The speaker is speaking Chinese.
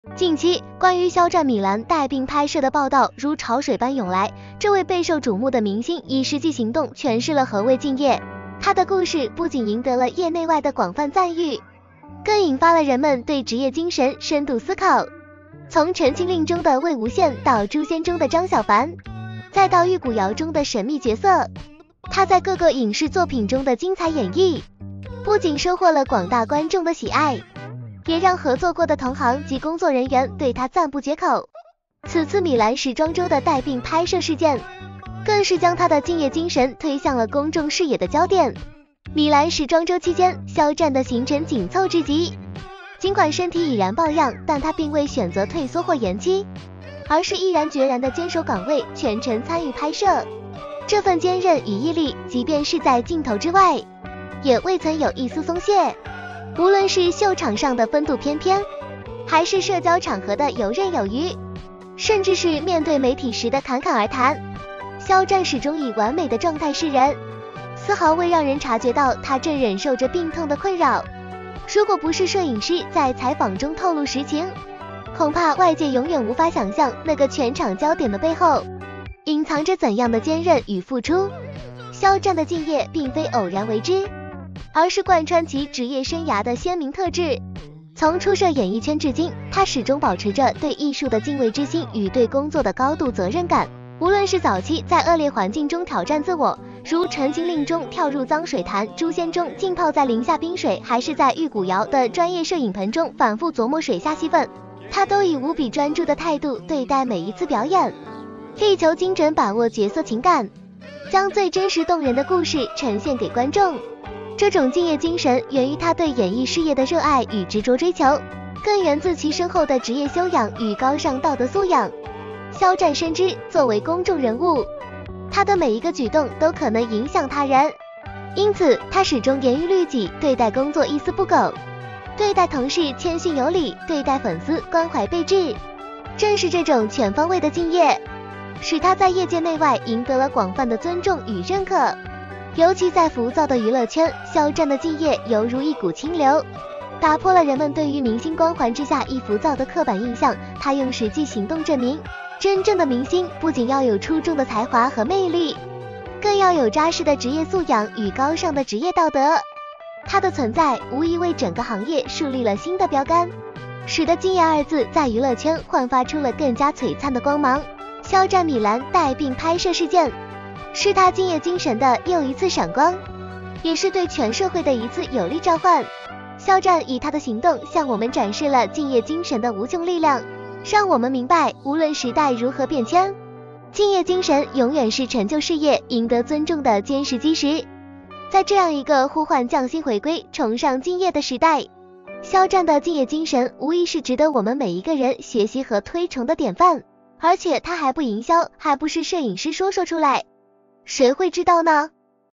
近期，关于肖战米兰带病拍摄的报道如潮水般涌来，这位备受瞩目的明星以实际行动诠释了何谓敬业。他的故事不仅赢得了业内外的广泛赞誉，更引发了人们对职业精神深度思考。从《陈情令》中的魏无羡到《诛仙》中的张小凡，再到《玉骨遥》中的神秘角色，他在各个影视作品中的精彩演绎，不仅收获了广大观众的喜爱，也让合作过的同行及工作人员对他赞不绝口。此次米兰时装周的带病拍摄事件，更是将他的敬业精神推向了公众视野的焦点。米兰时装周期间，肖战的行程紧凑至极，尽管身体已然抱恙，但他并未选择退缩或延期，而是毅然决然地坚守岗位，全程参与拍摄。这份坚韧与毅力，即便是在镜头之外，也未曾有一丝松懈。无论是秀场上的风度翩翩，还是社交场合的游刃有余，甚至是面对媒体时的侃侃而谈，肖战始终以完美的状态示人，丝毫未让人察觉到他正忍受着病痛的困扰。如果不是摄影师在采访中透露实情，恐怕外界永远无法想象那个全场焦点的背后隐藏着怎样的坚韧与付出。肖战的敬业并非偶然为之，而是贯穿其职业生涯的鲜明特质。从出涉演艺圈至今，他始终保持着对艺术的敬畏之心与对工作的高度责任感。无论是早期在恶劣环境中挑战自我，如《陈情令》中跳入脏水潭，《诛仙》中浸泡在零下冰水，还是在《玉骨遥》的专业摄影棚中反复琢磨水下戏份，他都以无比专注的态度对待每一次表演，力求精准把握角色情感，将最真实动人的故事呈现给观众。这种敬业精神源于他对演艺事业的热爱与执着追求，更源自其深厚的职业修养与高尚道德素养。肖战深知，作为公众人物，他的每一个举动都可能影响他人，因此他始终严于律己，对待工作一丝不苟，对待同事谦逊有礼，对待粉丝关怀备至。正是这种全方位的敬业，使他在业界内外赢得了广泛的尊重与认可。尤其在浮躁的娱乐圈，肖战的敬业犹如一股清流，打破了人们对于明星光环之下易浮躁的刻板印象。他用实际行动证明，真正的明星不仅要有出众的才华和魅力，更要有扎实的职业素养与高尚的职业道德。他的存在无疑为整个行业树立了新的标杆，使得敬业二字在娱乐圈焕发出了更加璀璨的光芒。肖战米兰带病拍摄事件，是他敬业精神的又一次闪光，也是对全社会的一次有力召唤。肖战以他的行动向我们展示了敬业精神的无穷力量，让我们明白，无论时代如何变迁，敬业精神永远是成就事业、赢得尊重的坚实基石。在这样一个呼唤匠心回归、崇尚敬业的时代，肖战的敬业精神无疑是值得我们每一个人学习和推崇的典范。而且他还不营销，还不是摄影师说出来，谁会知道呢？